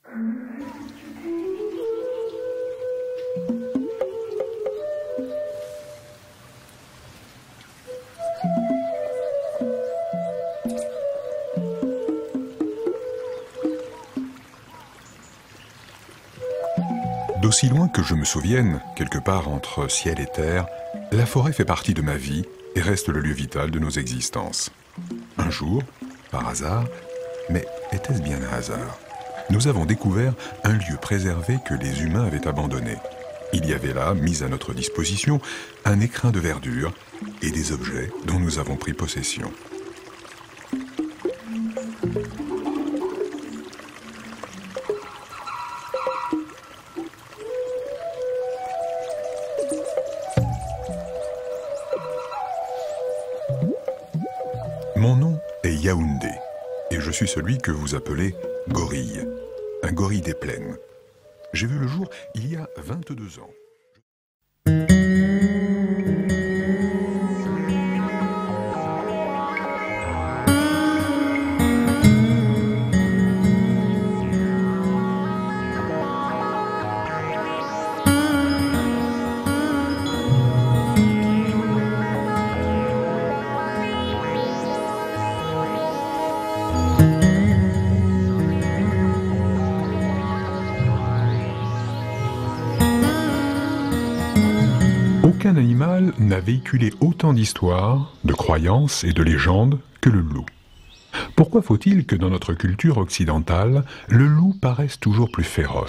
D'aussi loin que je me souvienne, quelque part entre ciel et terre, la forêt fait partie de ma vie et reste le lieu vital de nos existences. Un jour, par hasard, mais était-ce bien un hasard? Nous avons découvert un lieu préservé que les humains avaient abandonné. Il y avait là, mis à notre disposition, un écrin de verdure et des objets dont nous avons pris possession. Mon nom est Yaoundé et je suis celui que vous appelez gorille, un gorille des plaines. J'ai vu le jour il y a 22 ans. Aucun animal n'a véhiculé autant d'histoires, de croyances et de légendes que le loup. Pourquoi faut-il que dans notre culture occidentale, le loup paraisse toujours plus féroce ?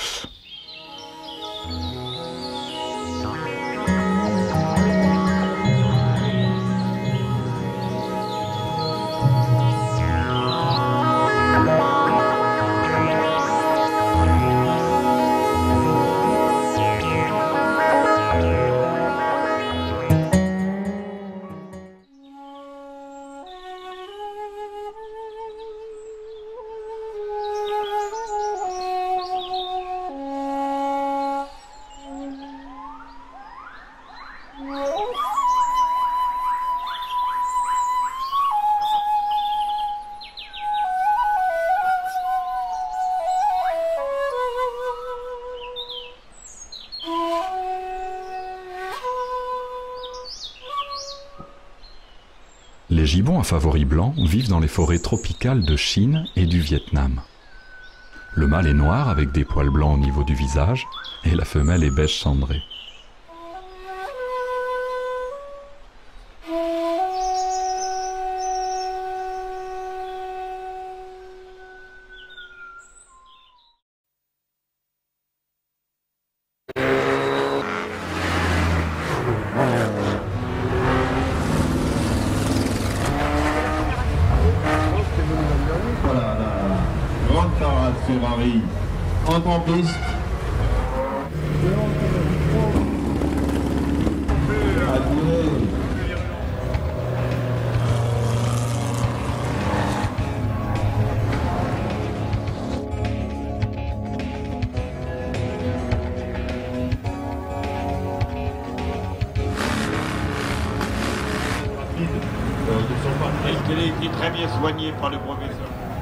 Les gibbons à favoris blancs vivent dans les forêts tropicales de Chine et du Vietnam. Le mâle est noir avec des poils blancs au niveau du visage et la femelle est beige cendré. Voilà, la grande parade Ferrari entre en piste. Attirez. Elle a été très bien soignée par le professeur.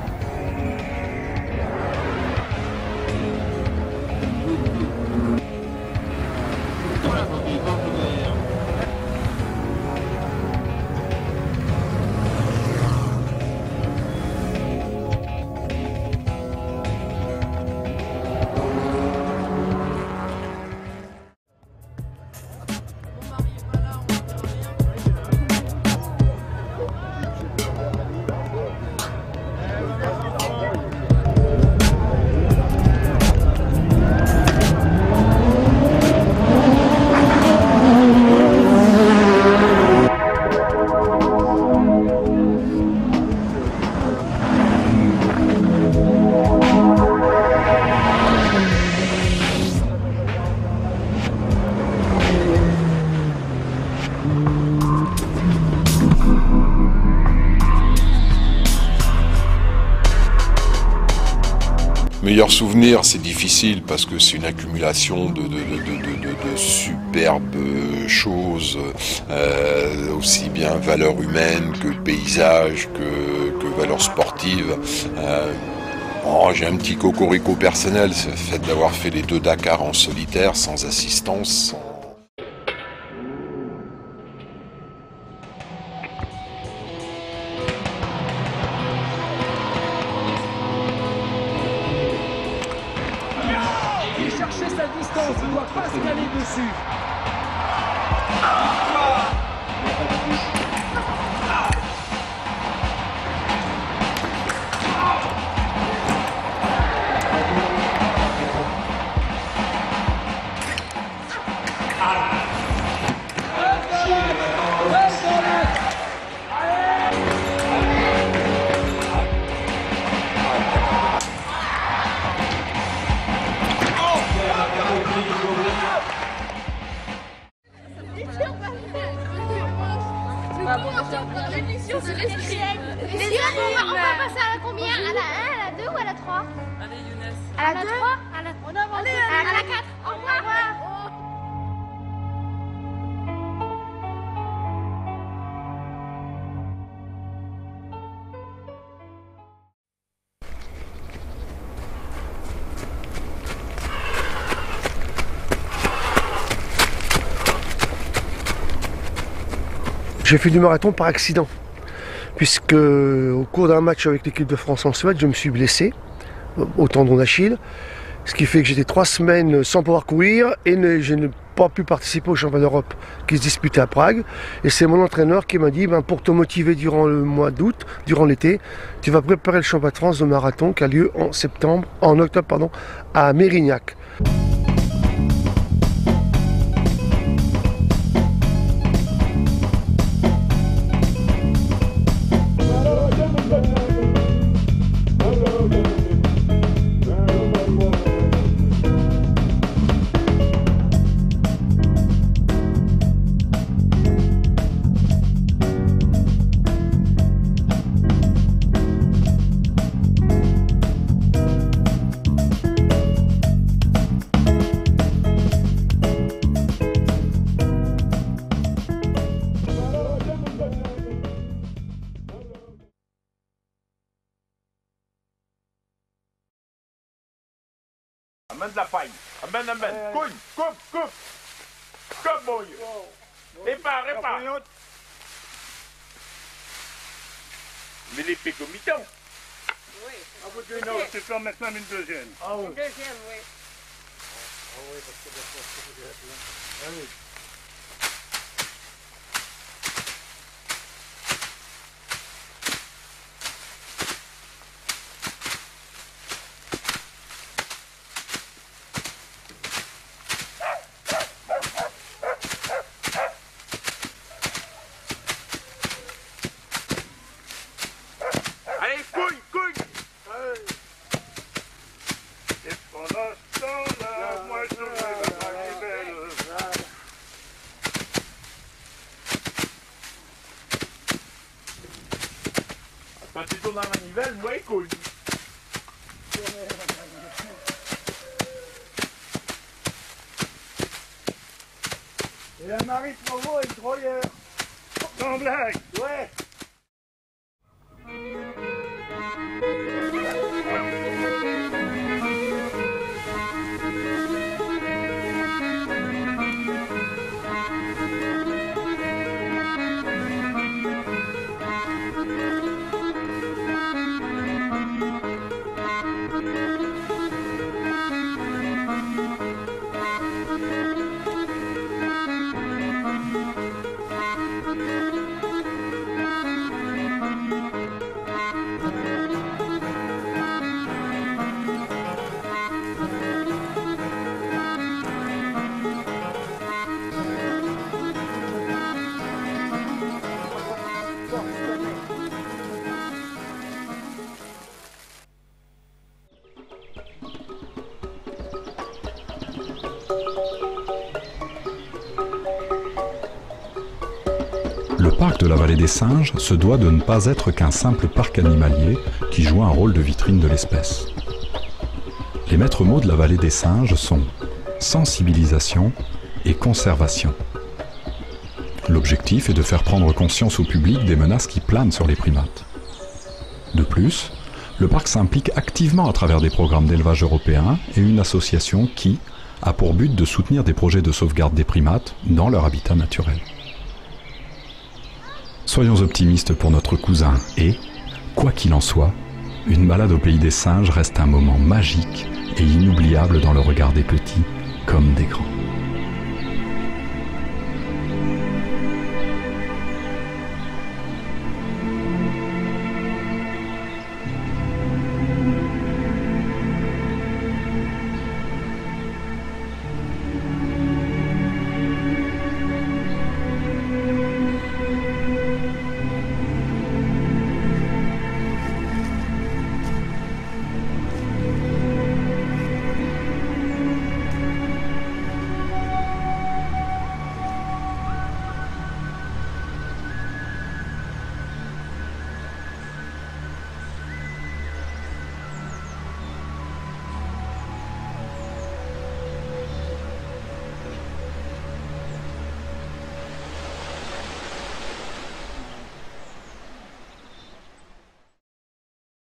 Meilleur souvenir, c'est difficile parce que c'est une accumulation de superbes choses, aussi bien valeurs humaines que paysages, que valeurs sportives. Oh, j'ai un petit cocorico personnel, c'est le fait d'avoir fait les 2 Dakar en solitaire, sans assistance. Il cherchait sa distance, il ne doit pas se caler dessus. On va passer à la combien? À la 1, à la 2 ou à la 3? Allez Younes. À la 2? À la 4. Au revoir. J'ai fait du marathon par accident, puisque au cours d'un match avec l'équipe de France en Suède, je me suis blessé au tendon d'Achille, ce qui fait que j'étais 3 semaines sans pouvoir courir et je n'ai pas pu participer au championnat d'Europe qui se disputait à Prague. Et c'est mon entraîneur qui m'a dit, pour te motiver durant le mois d'août, durant l'été, tu vas préparer le championnat de France de marathon qui a lieu en octobre à Mérignac. Amène la paille. Amène. Coupe. Coupe, boy. Répare. Mais les pics au mi-temps. Oui. Ah, vous devez une autre, c'est faire maintenant une deuxième. Ah oui. Une deuxième, oui. Ah oui, parce que la fois, c'est là. Ah oui. Allez, couille. Et pendant ce temps-là, moi je vais la belle. Quand tu tournes dans la nivelle, moi, couille. Et la Marie Provo est le broyeur. Sans blague. Ouais. Le parc de la Vallée des Singes se doit de ne pas être qu'un simple parc animalier qui joue un rôle de vitrine de l'espèce. Les maîtres mots de la Vallée des Singes sont sensibilisation et conservation. L'objectif est de faire prendre conscience au public des menaces qui planent sur les primates. De plus, Le parc s'implique activement à travers des programmes d'élevage européens et une association qui a pour but de soutenir des projets de sauvegarde des primates dans leur habitat naturel. Soyons optimistes pour notre cousin et, quoi qu'il en soit, une balade au pays des singes reste un moment magique et inoubliable dans le regard des petits comme des grands.